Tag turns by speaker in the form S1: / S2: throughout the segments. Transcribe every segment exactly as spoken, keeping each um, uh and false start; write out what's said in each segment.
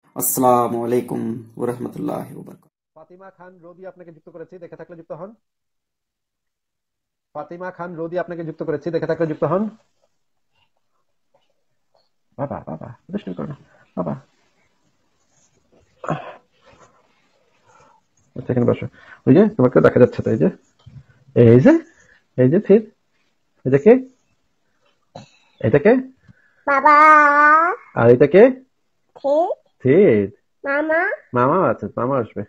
S1: আসসালামু আলাইকুম ওয়া রাহমাতুল্লাহি ওয়া বারাকাতুহু।
S2: ফাতিমা খান রোদি আপনাকে যুক্ত করেছি, দেখে থাকলে যুক্ত হন। ফাতিমা খান রোদি আপনাকে যুক্ত করেছি, দেখে থাকলে যুক্ত হন। বাবা বাবা দুষ্টুমি করো না বাবা। আচ্ছা এখানে বসো। ওই যে তোমাকে দেখা যাচ্ছে তো, এই যে এই যে এই যে থির, এই যে কে, এটা কে,
S3: বাবা
S2: আর এটা কে?
S3: ঠিক
S2: থির।
S3: মামা
S2: মামা আছে, মামা আসবে।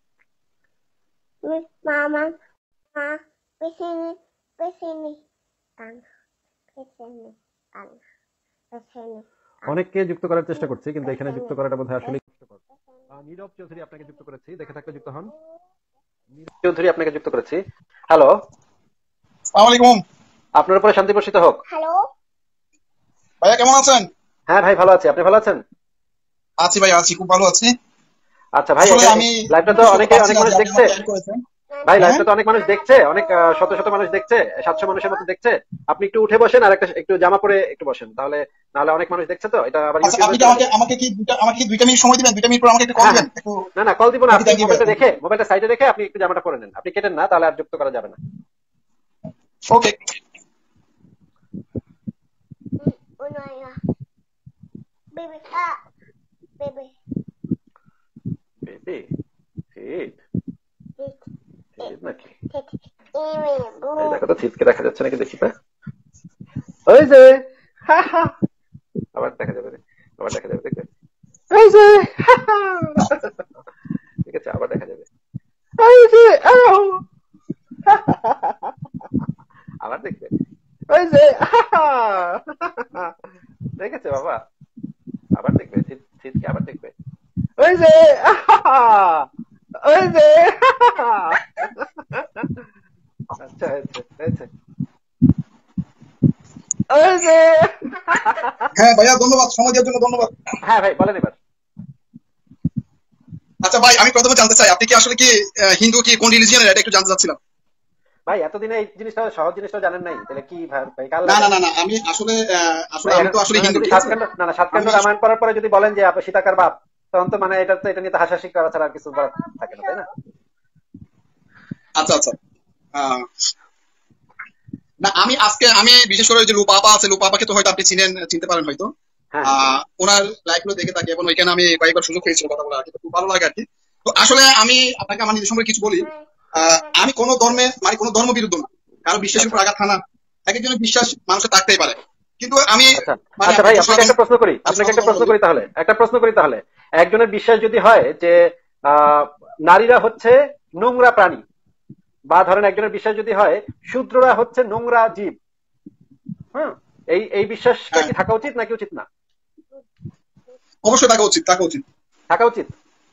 S3: মিস মামা মা পেছনে পেছনে কান পেছনে কান পেছনে
S2: অনেককে যুক্ত করার চেষ্টা করছি, কিন্তু এখানে যুক্ত করাটা বোধহয় আসলে কষ্টকর। আহ, নীরব চৌধুরী আপনাকে যুক্ত করেছি, দেখে থাকলে যুক্ত হন। নীরব চৌধুরী আপনাকে যুক্ত করেছি। হ্যালো,
S4: আসসালামু আলাইকুম।
S2: আপনার উপরে শান্তি বর্ষিত হোক।
S3: হ্যালো
S4: ভাইয়া কেমন আছেন?
S2: হ্যাঁ ভাই, ভালো আছি। আপনি ভালো আছেন?
S4: আছি ভাই, আছি, খুব ভালো আছি।
S2: আচ্ছা ভাই,
S4: আসলে আমি
S2: লাইভটা তো অনেকে অনেক মানুষ দেখছে
S4: অ্যাড করেছেন।
S2: ভাই,
S4: হ্যাঁ
S2: লাইভটা তো অনেক মানুষ দেখছে, অনেক আহ, শত শত মানুষ দেখছে, সাতশো মানুষের মতো দেখছে। আপনি একটু উঠে বসেন আর একটা একটু জামা পরে একটু বসেন, তাহলে নাহলে অনেক মানুষ দেখছে তো, এটা আবার
S4: আচ্ছা, আপনি কি
S2: ইউটিউবে।
S4: আমাকে আমাকে কি দুইটা আমাকে কি দুইটা মিনিট সময় দিবেন? দুইটা মিনিট পর আমাকে একটু কল
S2: হ্যাঁ
S4: দিবেন
S2: হ্যাঁ,
S4: একটু।
S2: না না, কল দিব না।
S4: ওকে,
S2: আপনি
S4: থ্যাংক ইউ ভাই।
S2: মোবাইলটা রেখে মোবাইলটা সাইডে রেখে আপনি একটু জামাটা পরে নেন। আপনি কেটেন না, তাহলে আর যুক্ত করা যাবে না।
S4: ওকে।
S3: উনায়া বেবি আ বেবি
S2: বেবি ঠিক
S3: ঠিক
S2: ঠিক নাকি?
S3: ঠিক ইমে বু
S2: এই দেখো তো, চিৎকে দেখা যাচ্ছে নাকি দেখি তো। ওই যে হা হা, আবার দেখা যাবে রে, আবার দেখা যাবে, দেখবে। এই যে হা হা। ঠিক আছে, আবার দেখা যাবে। এই যে আও, আবার দেখবে। ওই যে হা হা। দেখেছে বাবা, আবার দেখবে, চিৎ চিৎকে আবার দেখবে। ওই যে আহা, ওই যে আহা। আচ্ছা হয়েছে হয়েছে। ওই যে
S4: হ্যাঁ ভাইয়া, ধন্যবাদ সময় দেওয়ার জন্য, ধন্যবাদ।
S2: হ্যাঁ ভাই, বলেন এবার।
S4: আচ্ছা ভাই, আমি প্রথমে জানতে চাই আপনি কি আসলে কি আহ, হিন্দু, কি কোন রিলিজিয়নের, এটা একটু জানতে চাচ্ছিলাম।
S2: ভাই এতদিনে এই জিনিসটা, সহজ জিনিসটা জানেন নাই, তাহলে কি ভাই ভাই কাল
S4: না
S2: লাগে?
S4: না না না, আমি আসলে আহ, আসলে
S2: ভাই
S4: আমি
S2: এখন
S4: তো আসলে
S2: না না,
S4: হিন্দু,
S2: যদি
S4: ঠিক আছে।
S2: সাতকাণ্ড না না সাতকাণ্ড
S4: আমি
S2: রামায়ণ পড়ার পরে যদি বলেন যে আপনি সীতাকার বাপ, তখন তো মানে এটা তো, এটা নিয়ে তো হাসাহাসি করা ছাড়া আর কিছু করার থাকে না, তাই না?
S4: আচ্ছা আচ্ছা। আহ, না, আমি আজকে আমি বিশেষ করে ওই যে লুপা আপা আছে, লুপা আপাকে তো হয়তো আপনি চিনেন, চিনতে পারেন হয়তো।
S2: হ্যাঁ হ্যাঁ,
S4: আহ
S2: চিনি।
S4: ওনার লাইভ গুলো দেখে থাকি এবং ওইখানে আমি কয়েকবার সুযোগ পেয়েছি কথা বলার, আর কি, তো খুব ভালো লাগে আর কি। তো আসলে আমি আপনাকে আমার নিজের সম্পর্কে কিছু বলি। আহ আমি কোনো ধর্মে, মানে কোনো ধর্ম বিরুদ্ধ না, কারো বিশ্বাসের
S2: আচ্ছা
S4: উপর আঘাত হানা, এক একজনের বিশ্বাস মানুষের থাকতেই পারে, কিন্তু আমি
S2: আচ্ছা
S4: মানে
S2: আচ্ছা ভাই,
S4: আপনাকে
S2: আপনাকে
S4: সনাতন
S2: একটা প্রশ্ন করি, আপনাকে একটা
S4: সনাতন ধর্ম
S2: প্রশ্ন
S4: বলি।
S2: করি তাহলে, একটা প্রশ্ন করি তাহলে। একজনের বিশ্বাস যদি হয় যে আহ নারীরা হচ্ছে নোংরা প্রাণী, বা ধরেন একজনের বিশ্বাস যদি হয় শূদ্ররা হচ্ছে নোংরা জীব, হ্যাঁ, এই এই বিশ্বাসটা
S4: হ্যাঁ,
S2: কি থাকা উচিত নাকি উচিত না?
S4: অবশ্যই থাকা উচিত, থাকা উচিত।
S2: থাকা উচিত,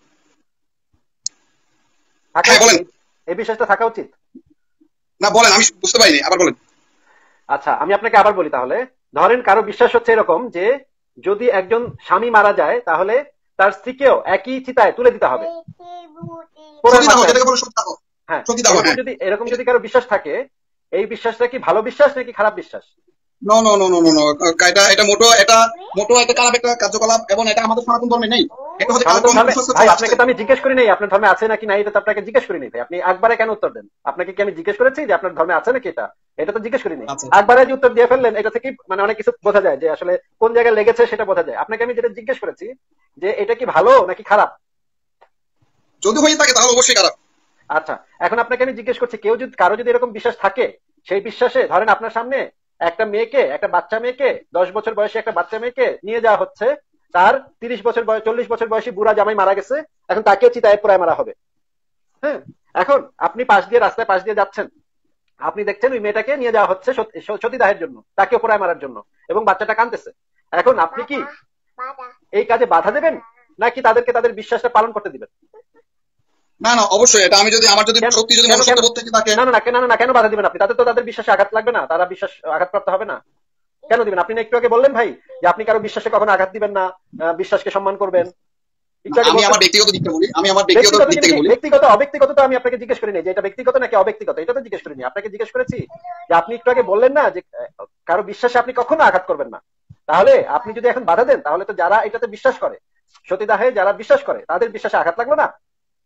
S2: থাকা
S4: হ্যাঁ
S2: উচিত,
S4: বলেন।
S2: এই এই বিশ্বাসটা থাকা উচিত।
S4: না বলেন, আমি বুঝতে পারিনি, আবার বলেন।
S2: আচ্ছা আমি আপনাকে আবার বলি তাহলে। ধরেন কারো বিশ্বাস হচ্ছে এরকম যে যদি একজন স্বামী মারা যায় তাহলে তার স্ত্রীকেও একই চিতায় তুলে দিতে হবে,
S3: বেটি বুটি
S2: পোড়ার
S4: সতীদাহ,
S2: মাত্রায়।
S4: যেটাকে বলে সতীদাহ।
S2: হ্যাঁ,
S4: সতীদাহ,
S2: এরকম
S4: হ্যাঁ।
S2: যদি এরকম যদি কারো বিশ্বাস থাকে, এই বিশ্বাসটা কি ভালো বিশ্বাস নাকি খারাপ বিশ্বাস?
S4: No no no no no no, এটা এটা মোটো এটা মোটো একটা খারাপ একটা কার্যকলাপ, এবং এটা আমাদের সনাতন ধর্মে নেই। এটা হচ্ছে
S2: সনাতন
S4: কালক্রমিক
S2: ধর্মে
S4: কুসংস্কার
S2: ভাই,
S4: চলে আসছে।
S2: আপনাকে তো আমি জিজ্ঞেস করি নাই আপনার ধর্মে আছে নাকি নাই, এটা তো আপনাকে জিজ্ঞেস করি নাই ভাই। আপনি একবারে কেন উত্তর দেন? আপনাকে কি আমি জিজ্ঞেস করেছি যে আপনার ধর্মে আছে নাকি? এটা এটা তো জিজ্ঞেস করি নাই।
S4: আচ্ছা
S2: একবারে যে উত্তর দিয়ে ফেললেন, এটা থেকে মানে অনেক কিছু বোঝা যায় যে আসলে কোন জায়গায় লেগেছে সেটা বোঝা যায়। আপনাকে আমি যেটা জিজ্ঞেস করেছি যে এটা কি ভালো নাকি খারাপ।
S4: যদি হয়ে থাকে তাহলে অবশ্যই খারাপ।
S2: আচ্ছা, এখন আপনাকে আমি জিজ্ঞেস করছি, কেউ যদি, কারো যদি এরকম বিশ্বাস থাকে, সেই বিশ্বাসে ধরেন আপনার সামনে একটা মেয়েকে, একটা বাচ্চা মেয়েকে, দশ বছর বয়সী একটা বাচ্চা মেয়েকে নিয়ে যাওয়া হচ্ছে, তার তিরিশ বছর বয়স, চল্লিশ বছর বয়সী বুড়া জামাই মারা গেছে, এখন তাকে চিতায় পোড়ায় মারা হবে। হ্যাঁ, এখন আপনি পাশ দিয়ে, রাস্তায় পাশ দিয়ে যাচ্ছেন, আপনি দেখছেন ওই মেয়েটাকে নিয়ে যাওয়া হচ্ছে সতী- সতীদাহের জন্য, তাকে পোড়ায় মারার জন্য, এবং বাচ্চাটা কাঁদতেছে। এখন আপনি কি
S3: বাদা
S2: এই কাজে বাধা দেবেন নাকি তাদেরকে তাদের বিশ্বাসটা পালন করতে দিবেন?
S4: না না, অবশ্যই এটা আমি যদি, আমার যদি
S2: কেন
S4: সত্যি যদি
S2: কেন কেন
S4: মনুষ্যত্ব বোধ থেকে থাকে।
S2: না না না কেন না কেন বাধা দিবেন আপনি? তাদের তো তাদের বিশ্বাসে আঘাত লাগবে না? তারা বিশ্বাস আঘাতপ্রাপ্ত হবে না? কেন দিবেন? আপনি না একটু আগে বললেন ভাই যে আপনি কারো বিশ্বাসে কখনো আঘাত দিবেন না, আহ, বিশ্বাসকে সম্মান করবেন। একটু আগে
S4: আমি
S2: বলছেন।
S4: আমার ব্যক্তিগত দিক থেকে বলি, আমি আমার ব্যক্তিগত
S2: ব্যক্তিগত
S4: দিক
S2: জিনিস,
S4: থেকে বলি।
S2: ব্যক্তিগত অব্যক্তিগত তো আমি আপনাকে জিজ্ঞেস করিনি যে এটা ব্যক্তিগত নাকি অব্যক্তিগত, এটা তো জিজ্ঞেস করিনি। আপনাকে জিজ্ঞেস করেছি যে আপনি একটু আগে বললেন না যে আহ, কারো বিশ্বাসে আপনি কখনো আঘাত করবেন না। তাহলে আপনি যদি এখন বাধা দেন, তাহলে তো যারা এটাতে বিশ্বাস করে সতীদাহে যারা বিশ্বাস করে তাদের বিশ্বাসে আঘাত লাগলো না?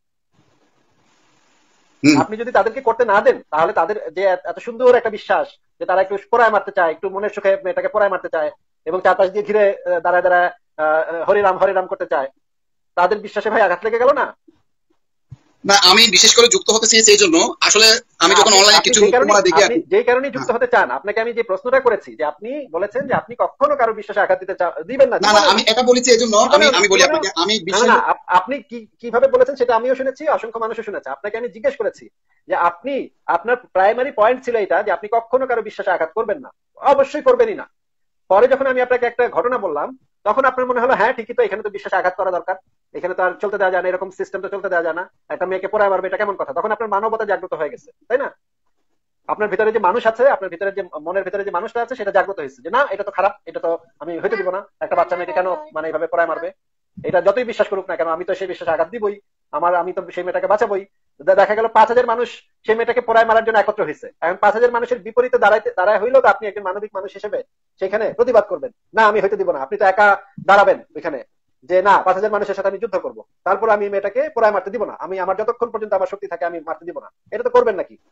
S4: হুম।
S2: আপনি যদি তাদেরকে করতে না দেন তাহলে তাদের যে এত সুন্দর একটা বিশ্বাস যে তারা একটু পোড়ায় মারতে চায়, একটু মনের সুখে মেয়েটাকে পোড়ায় মারতে চায় এবং চারপাশ দিয়ে ঘিরে আহ, দাঁড়ায় দাঁড়ায় আহ, হরিরাম হরিরাম করতে চায়, তাদের বিশ্বাসে ভাই আঘাত লেগে গেল না?
S4: না আমি বিশেষ করে যুক্ত হতে চেয়েছি এই জন্য, আসলে আমি যখন
S2: আপনি
S4: অনলাইনে
S2: আপনি
S4: কিছু
S2: যে কারণে
S4: তোমার দেখি আর
S2: আপনি
S4: কি।
S2: যেই কারণে যুক্ত
S4: হ্যাঁ।
S2: হতে চান, আপনাকে আমি যে প্রশ্নটা করেছি যে আপনি বলেছেন যে আপনি কখনো কারো বিশ্বাসে আঘাত দিতে চা- দিবেন না
S4: না না
S2: জীবনেও।
S4: আমি এটা বলেছি এই জন্য, আমি
S2: জীবনেও
S4: আমি বলি
S2: জীবনেও
S4: আপনাকে, আমি
S2: না না
S4: বিশ্বাস
S2: না, আপ- আপনি কি কিভাবে বলেছেন সেটা আমিও শুনেছি, অসংখ্য মানুষও শুনেছে। আপনাকে আমি জিজ্ঞেস করেছি যে আপনি, আপনার প্রাইমারি পয়েন্ট ছিল এটা যে আপনি কখনো কারো বিশ্বাসে আঘাত করবেন না, অবশ্যই করবেনই না। পরে যখন আমি আপনাকে একটা ঘটনা বললাম তখন আপনার মনে হলো হ্যাঁ ঠিকই তো, এখানে তো বিশ্বাসে আঘাত করা দরকার, এখানে তো আর চলতে দেওয়া যায় না, এরকম সিস্টেম তো চলতে দেওয়া যায় না, একটা মেয়েকে পড়ায় মারবে, এটা কেমন কথা? তখন আপনার মানবতা জাগ্রত হয়ে গেছে, তাই না? আপনার ভিতরে যে মানুষ আছে, আপনার ভিতরে যে মনের ভিতরে যে মানুষটা আছে সেটা জাগ্রত হয়েছে যে না এটা তো খারাপ, এটা তো আমি হইতে দিব না, একটা বাচ্চা মেয়েকে কেন মানে এইভাবে পড়ায় মারবে, এটা যতই বিশ্বাস করুক না কেন আমি তো সেই বিশ্বাসে আঘাত দিবই, আমার আমি তো সেই মেয়েটাকে বাঁচাবই। দে- দেখা গেল পাঁচ হাজার মানুষ সেই মেয়েটাকে পড়ায় মারার জন্য একত্র হয়েছে, এখন পাঁচ হাজার মানুষের বিপরীতে দাঁড়াইতে দাঁড়ায় হইলো তো আপনি একজন মানবিক মানুষ হিসেবে সেখানে প্রতিবাদ করবেন না আমি হইতে দিব না, আপনি তো একা দাঁড়াবেন ওইখানে যে না পাঁচ হাজার মানুষের সাথে আমি যুদ্ধ করবো, তারপর আমি এই মেয়েটাকে পড়ায় মারতে দিব না, আমি আমার যতক্ষণ পর্যন্ত আমার শক্তি থাকে আমি মারতে দিব না, এটা তো করবেন নাকি?